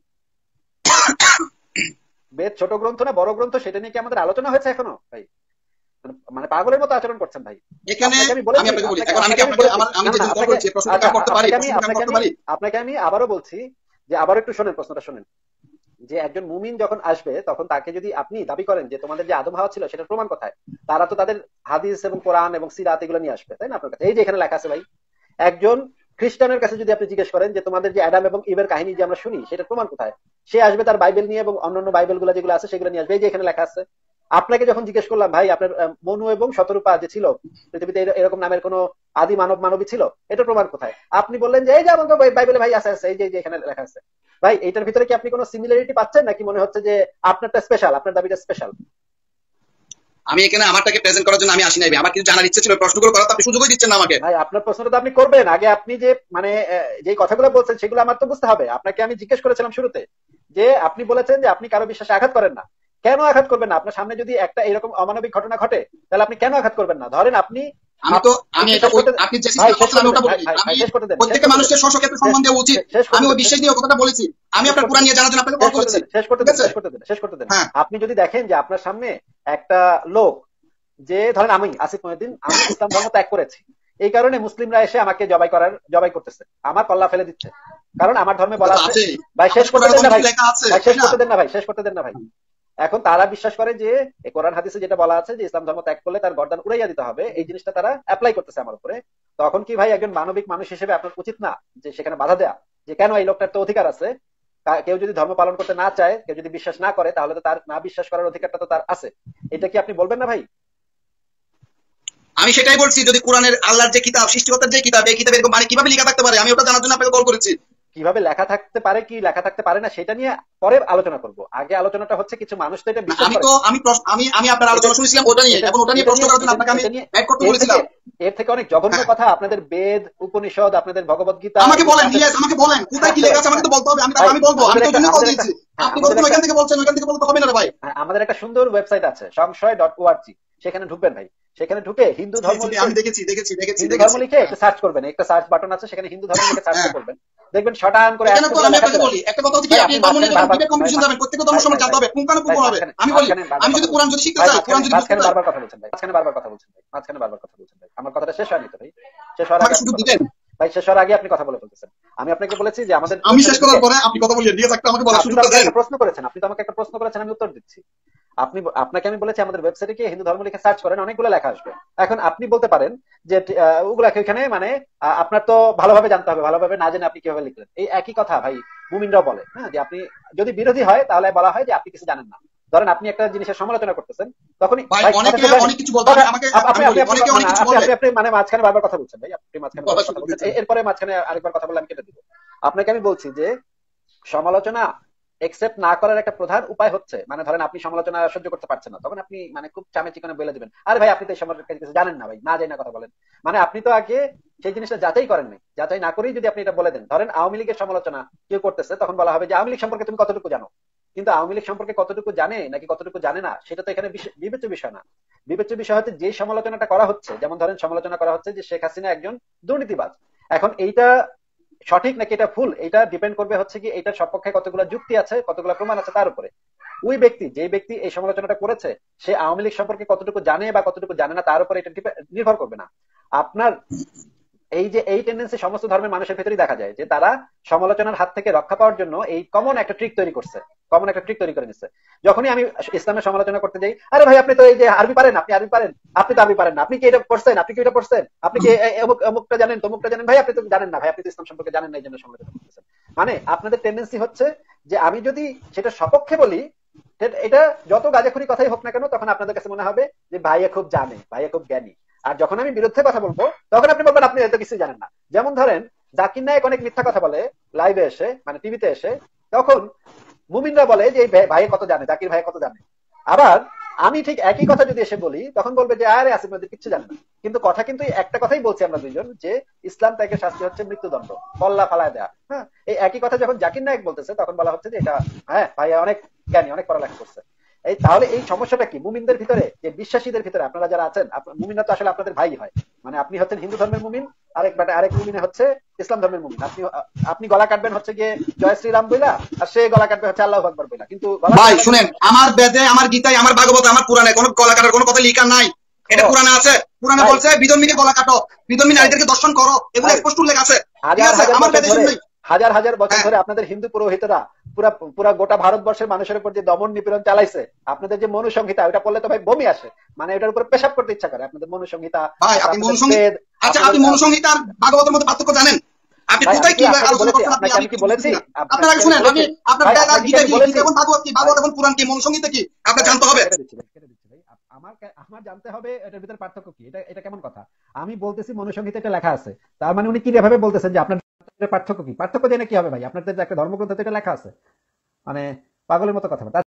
S2: বেদ ছোট গ্রন্থ না বড় গ্রন্থ সেটা নিয়ে কি আমাদের আলোচনা হয়েছে এখনো? ভাই মানে পাগলের মতো আচরণ করছেন ভাই। এখানে আমি আপনাকে বলি, এখন আমি কি আপনাকে আমার আমি যে জিজ্ঞাসা করছি প্রশ্নটা করতে পারি? আপনাকে আমি আবারো বলছি যে আবারো একটু শুনেন, প্রশ্নটা শুনেন। যে একজন মুমিন যখন আসবে তখন তাকে যদি আপনি দাবি করেন যে তোমাদের যে আদম হাওয়া ছিল সেটার প্রমাণ কোথায়, তারা তো তাদের হাদিস এবং কোরআন এবং সিরাত এগুলো নিয়ে আসবে, তাই না আপনার কাছে? এই যে এখানে লেখা আছে ভাই। একজন খ্রিস্টানের কাছে যদি আপনি জিজ্ঞেস করেন যে তোমাদের যে অ্যাডাম এবং ইভের কাহিনী যে আমরা শুনি সেটার প্রমাণ কোথায়, সে আসবে তার বাইবেল নিয়ে এবং অন্যান্য বাইবেল গুলো যেগুলো আছে সেগুলো নিয়ে আসবে। এই যে এখানে লেখা আছে। আপনাকে যখন জিজ্ঞেস করলাম ভাই আপনার মনু এবং শতরূপা যে ছিল পৃথিবীতে এরকম নামের কোন আদি মানব মানবী ছিল, এটার প্রমাণ কোথায়? আপনি বললেন যে এই যে আমাকে বাইবেলে ভাই আছে আছে এই যে এখানে লেখা আছে। ভাই এইটার ভিতরে কি আপনি কোনো সিমিলারিটি পাচ্ছেন নাকি মনে হচ্ছে যে আপনারটা স্পেশাল, আপনার দাবিটা স্পেশাল? আমি এখানে আমারটাকে প্রেজেন্ট করার জন্য আমি আসি নাই ভাই, আমার কিছু জানার ইচ্ছে ছিল, প্রশ্নগুলো করার আপনি সুযোগই দিচ্ছেন না আমাকে। ভাই আপনার প্রশ্নটা তো আপনি করবেন, আগে আপনি যে মানে যে কথাগুলো বলছেন সেগুলো আমার তো বুঝতে হবে। আপনাকে আমি জিজ্ঞেস করেছিলাম শুরুতে যে আপনি বলেছেন যে আপনি কারো বিশ্বাসে আঘাত করেন না। কেন আঘাত করবেন না? আপনার সামনে যদি একটা এরকম অমানবিক ঘটনা ঘটে তাহলে আপনি কেন আঘাত করবেন না? ধরেন আপনি আমি তো আমি এটা আপনি যে সিস্টেম করছেন আমি ওটা বলি, আমি প্রত্যেকটা মানুষের স্ব স্বক্ষেত্রে সম্মান দেওয়া উচিত, আমি ওই বিশ্বাস নিয়ে কথাটা বলেছি। আমি আপনার কোরআন নিয়ে জানার জন্য আপনাকে কল করেছি। শেষ করতে দেন, শেষ করতে দেন, শেষ করতে দেন। আপনি যদি দেখেন যে আপনার সামনে একটা লোক, যে ধরেন আমি আসিফ মহিউদ্দিন, আমি ইসলাম ধর্ম ত্যাগ করেছি, এই কারণে মুসলিমরা এসে আমাকে জবাই করার জবাই করতেছে, আমার কল্লা ফেলে দিচ্ছে, কারণ আমার ধর্মে বলা আছে। ভাই শেষ করতে দেন না ভাই, শেষ করতে দেন না ভাই, শেষ করতে দেন না ভাই। এখন তারা বিশ্বাস করে যে কোরআন হাদিসে যেটা বলা আছে যে ইসলাম ধর্ম ত্যাগ করলে তার গর্দান উড়াইয়া দিতে হবে, এই জিনিসটা তারা অ্যাপ্লাই করতেছে আমার উপরে। তখন কি ভাই একজন মানবিক মানুষ হিসেবে আপনার উচিত না যে সেখানে বাধা দেয়া, যে কেন এই লোকটার তো অধিকার আছে, কেউ যদি ধর্ম পালন করতে না চায়, কেউ যদি বিশ্বাস না করে, তাহলে তো তার না বিশ্বাস করার অধিকারটা তো তার আছে। এটা কি আপনি বলবেন না ভাই? আমি সেটাই বলছি, যদি কোরআনের আল্লাহর যে কিতাব, সৃষ্টিকর্তার যে কিতাব, এই কিতাবে এরকম মানে কিভাবে লেখা থাকতে পারে, আমি ওটা জানার জন্য আপনাকে কল করেছি। কিভাবে লেখা থাকতে পারে কি লেখা থাকতে পারে না সেটা নিয়ে পরে আলোচনা করব। আগে আলোচনাটা হচ্ছে কিছু মানুষ তো এটা বিশ্বাস করে। আমি তো আমি আমি আমি আপনার আলোচনা শুনেছিলাম ওটা নিয়ে, এবং ওটা নিয়ে প্রশ্ন করার জন্য আপনাকে আমি অ্যাড করতে বলেছিলাম। এর থেকে অনেক জঘন্য কথা আপনাদের বেদ, উপনিষদ, আপনাদের ভগবত গীতা। আমাকে বলেন, ইয়েস আমাকে বলেন কোথায় কি লেখা আছে আমাকে তো বলতে হবে। আমি আমি বলবো, আমি তো জন্য কল দিয়েছি। আপনি বলছেন এখান থেকে বলছেন, ওখান থেকে বলতে হবে না রে ভাই। আমাদের একটা সুন্দর ওয়েবসাইট আছে সংশয় ডট ওআরজি, সেখানে ঢুকবেন ভাই। সেখানে ঢুকে হিন্দু ধর্ম লিখে আমি দেখেছি দেখেছি দেখেছি হিন্দু ধর্ম লিখে একটা সার্চ করবেন, একটা সার্চ বাটন আছে, সেখানে হিন্দু ধর্ম লিখে সার্চ করবেন, দেখবেন শটান করে একটা কথা। আমি আপনাকে বলি একটা কথা হচ্ছে কি, আপনি ধর্ম নিয়ে ডিবেট কম্পিটিশন যাবেন, প্রত্যেকটা ধর্ম সম্বন্ধে জানতে হবে, পুঙ্খানুপুঙ্খ হবে। আমি বলি আমি যদি কোরআন যদি শিখতে চাই, কোরআন যদি মাঝখানে বারবার কথা বলছেন ভাই, মাঝখানে বারবার কথা বলছেন ভাই, মাঝখানে বারবার কথা বলছেন ভাই। আমার কথাটা শেষ হয়নি তো ভাই, শেষ হওয়ার আগে সুযোগ দিবেন ভাই, শেষ হওয়ার আগে আপনি কথা বলে ফেলতেছেন। আমি আপনাকে বলেছি যে আমাদের আমি শেষ করার পরে আপনি কথা বলিয়ে দিয়ে একটা আমাকে বলার সুযোগটা দেন। প্রশ্ন করেছেন আপনি, তো আমাকে একটা প্রশ্ন করেছেন, আমি উত্তর দিচ্ছি। আপনি আপনাকে আমি বলেছি আমাদের ওয়েবসাইটে গিয়ে হিন্দু ধর্ম লিখে সার্চ করেন, অনেকগুলো লেখা আসবে। এখন আপনি বলতে পারেন যে ওগুলো এখানে মানে আপনার তো ভালোভাবে জানতে হবে, ভালোভাবে না জেনে আপনি কিভাবে লিখলেন। এই একই কথা ভাই মুমিনরাও বলে, হ্যাঁ, যে আপনি যদি বিরোধী হয় তাহলে বলা হয় যে আপনি কিছু জানেন না। ধরেন আপনি একটা জিনিসের সমালোচনা করতেছেন, তখনই আপনি মানে মাঝখানে বারবার কথা বলছেন ভাই, আপনি মাঝখানে কথা বলছেন, এরপরে মাঝখানে আরেকবার কথা বললে আমি কেটে দিব। আপনাকে আমি বলছি যে সমালোচনা একসেপ্ট না করার একটা প্রধান উপায় হচ্ছে, মানে ধরেন আপনি সমালোচনা সহ্য করতে পারছেন না, তখন আপনি মানে খুব চামে চিকনে বলে দিবেন, আরে ভাই আপনি তো এই সমালোচনা কিছু জানেন না ভাই, না যাই না কথা বলেন। মানে আপনি তো আগে সেই জিনিসটা যাচাই করেন নাই, যাচাই না করেই যদি আপনি এটা বলে দেন। ধরেন আওয়ামী লীগের সমালোচনা কেউ করতেছে, তখন বলা হবে যে আওয়ামী লীগ সম্পর্কে তুমি কতটুকু জানো, কিন্তু আওয়ামী লীগ সম্পর্কে কতটুকু জানে নাকি কতটুকু জানে না সেটা তো এখানে বিবেচ্য বিষয় না। বিবেচ্য বিষয় হচ্ছে যে সমালোচনাটা করা হচ্ছে, যেমন ধরেন সমালোচনা করা হচ্ছে যে শেখ হাসিনা একজন দুর্নীতিবাজ। এখন এইটা সঠিক নাকি এটা ভুল, এটা ডিপেন্ড করবে হচ্ছে কি এটার সপক্ষে কতগুলো যুক্তি আছে, কতগুলো প্রমাণ আছে তার উপরে। ওই ব্যক্তি যে ব্যক্তি এই সমালোচনাটা করেছে সে আওয়ামী লীগ সম্পর্কে কতটুকু জানে বা কতটুকু জানে না তার উপর এটা নির্ভর করবে না। আপনার এই যে এই টেন্ডেন্সি সমস্ত ধর্মের মানুষের ভেতরেই দেখা যায় যে তারা সমালোচনার হাত থেকে রক্ষা পাওয়ার জন্য এই কমন একটা ট্রিক তৈরি করছে, কমন একটা ট্রিক তৈরি করে নিচ্ছে। যখনই আমি ইসলামের সমালোচনা করতে যাই, আরে ভাই আপনি তো এই যে আরবি পারেন, আপনি আরবি পারেন, আপনি তো আরবি পারেন না, আপনি কি এটা পড়ছেন, আপনি কি এটা পড়ছেন, আপনি কি অমুক অমুকটা জানেন, তমুকটা জানেন, ভাই আপনি তো জানেন না, ভাই আপনি তো ইসলাম সম্পর্কে জানেন না, এই জন্য সমালোচনা করতেছেন। মানে আপনাদের টেন্ডেন্সি হচ্ছে যে আমি যদি সেটা সপক্ষে বলি, এটা যত গাজাখুরি কথাই হোক না কেন, তখন আপনাদের কাছে মনে হবে যে ভাইয়া খুব জানে, ভাইয়া খুব জ্ঞানী। আর যখন আমি বিরুদ্ধে কথা বলবো তখন আপনি বলবেন আপনি এত কিছু জানেন না। যেমন ধরেন জাকির নায়েক অনেক মিথ্যা কথা বলে লাইভে এসে, মানে টিভিতে এসে, তখন মুমিনরা বলে যে ভাই কত জানে, জাকির ভাই কত জানে। আবার আমি ঠিক একই কথা যদি এসে বলি তখন বলবে যে আরে আসিফ নদী কিচ্ছু জানে না। কিন্তু কথা কিন্তু একটা কথাই বলছি আমরা দুইজন, যে ইসলাম ত্যাগের শাস্তি হচ্ছে মৃত্যুদণ্ড, কল্লা ফালায় দেয়া। হ্যাঁ, এই একই কথা যখন জাকির নায়েক বলতেছে তখন বলা হচ্ছে যে এটা হ্যাঁ ভাই অনেক জ্ঞানী, অনেক পড়ালেখা করছে। এই তাহলে এই সমস্যাটা কি? মুমিনদের ভিতরে, যে বিশ্বাসীদের ভিতরে আপনারা যারা আছেন, মুমিনরা তো আসলে আপনাদের ভাই হয়। মানে আপনি হচ্ছেন হিন্দু ধর্মের মুমিন, আরেক বাটা আরেক মুমিনে হচ্ছে ইসলাম ধর্মের মুমিন। আপনি আপনি গলা কাটবেন হচ্ছে গিয়ে জয় শ্রীরাম বইলা, আর সে গলা কাটবে হচ্ছে আল্লাহু আকবার বইলা। কিন্তু
S4: ভাই শুনেন, আমার বেদে, আমার গীতায়, আমার ভাগবতে, আমার পুরাণে কোনো গলা কাটার কোনো কথা লেখা নাই। এটা পুরাণে আছে, পুরাণে বলছে বিধর্মীকে গলা কাটো, বিধর্মী নারীদেরকে দর্শন করো, এগুলো স্পষ্ট উল্লেখ আছে। ঠিক আছে, আমার বেদে শুনলেই
S2: হাজার হাজার বছর ধরে আপনাদের হিন্দু পুরোহিতরা পুরা পুরা গোটা ভারতবর্ষের মানুষের উপর যে দমন নিপীড়ন চালাইছে, আপনাদের যে মনু সংহিতা, ওটা পড়লে তো ভাই বমি আসে, মানে এটার উপর পেশাব করতে ইচ্ছা করে। আপনাদের মনু সংহিতা,
S4: ভাই আপনি মনু সংহিতা, আচ্ছা আপনি মনু সংহিতা আর ভাগবতের মধ্যে পার্থক্য জানেন? আপনি কোথায় কি আলোচনা করছেন? আপনি আমি কি বলেছি? আপনারা আগে শুনেন, আমি আপনার বেদ আর গীতা কি, গীতা এবং ভাগবত কি, ভাগবত এবং পুরাণ কি, মনু সংহিতা কি, আপনারা জানতে হবে।
S2: আমার আমার জানতে হবে এটার ভিতরে পার্থক্য কি। এটা এটা কেমন কথা? আমি বলতেছি মনু সংহিতা এটা লেখা আছে, তার মানে উনি কি ভাবে বলতেছেন যে আপনার পার্থক্য কি? পার্থক্য জেনে কি হবে ভাই? আপনাদের একটা ধর্মগ্রন্থে এটা লেখা আছে, মানে পাগলের মতো কথা।